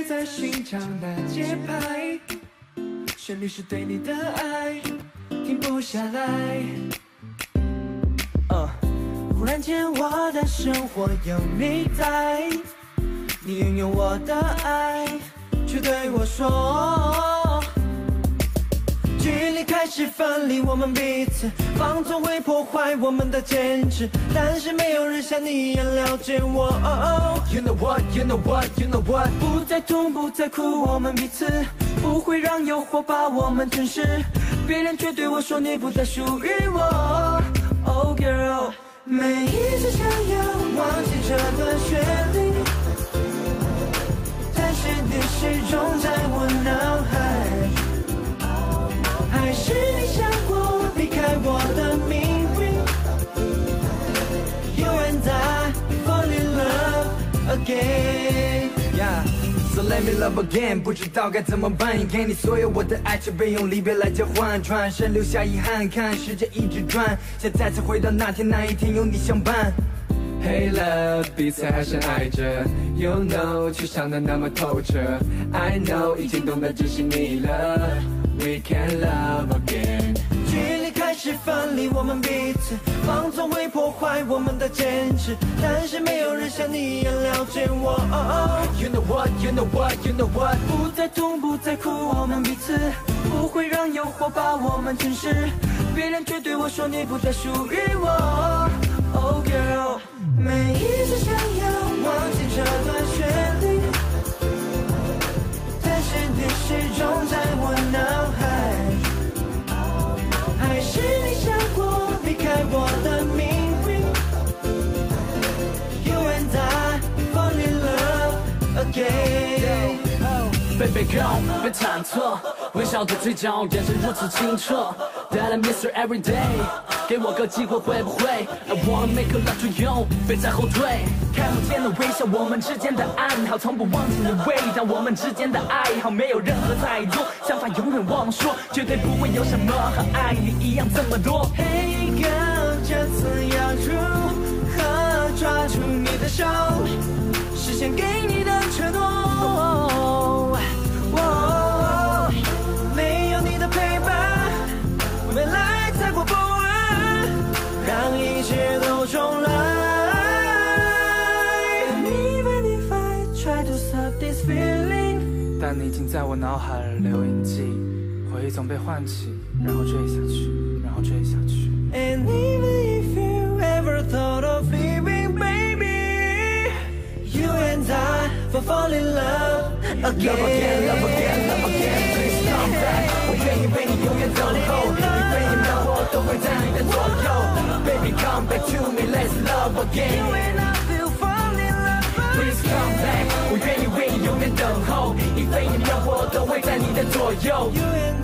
随在心跳的节拍，旋律是对你的爱，停不下来。忽然间我的生活有你在，你拥有我的爱，却对我说，距离开始分离我们彼此，放纵会破坏我们的坚持，但是没有人像你一样了解我。You know what, you know what, you know what， 不再痛不再哭，我们彼此不会让诱惑把我们吞噬，别人却对我说你不再属于我。Oh girl， 每一次想要忘记这段旋律，但是你始终在我脑海，还是你想过离开我的命运 You and I fall in love again So let me love again， 不知道该怎么办，给你所有我的爱，却被用离别来交换，转身留下遗憾，看时间一直转，想再次回到那天，那一天有你相伴。Hey love， 彼此还是爱着 You know， 却想得那么透彻 I know， 已经懂得只是你了 We can love again。 距离开始分离我们彼此，放纵会破坏我们的坚持，但是没有人像你一样了解我。You know what, you know what, you know what， 不再痛不再哭，我们彼此不会让诱惑把我们吞噬，别人却对我说你不再属于我。Oh girl， 每一次想要忘记这段旋律，但是你始终在我脑海，还是你想过离开我的命运 You and I fall in love again。Baby girl， 别忐忑，微笑的嘴角，眼神如此清澈。That I miss you every day， 给我个机会会不会 ？I wanna make a love to you， 别再后退。看不见的微笑，我们之间的暗号，从不忘记的味道，我们之间的爱好没有任何态度，想法永远忘了说，绝对不会有什么和爱你一样这么多。Hey girl， 这次要如何抓住你的手，实现给你的承诺？没有你的陪伴，未来太过不安，让一切都重来。And even if I try to stop this feeling， 但你已经在我脑海里留印记，回忆总被唤起，然后追下去，然后追下去。And even if you ever thought of leaving, baby, you and I will fall in love again. Love again, love again, love again. Please come back， 我愿意为你永远等候，你飞你让我都会在你的左右。Baby come back to me, let's love again. You and I will fall in love again. Please come back， 我愿意为你永远等候，你飞你让我都会在你的左右。You and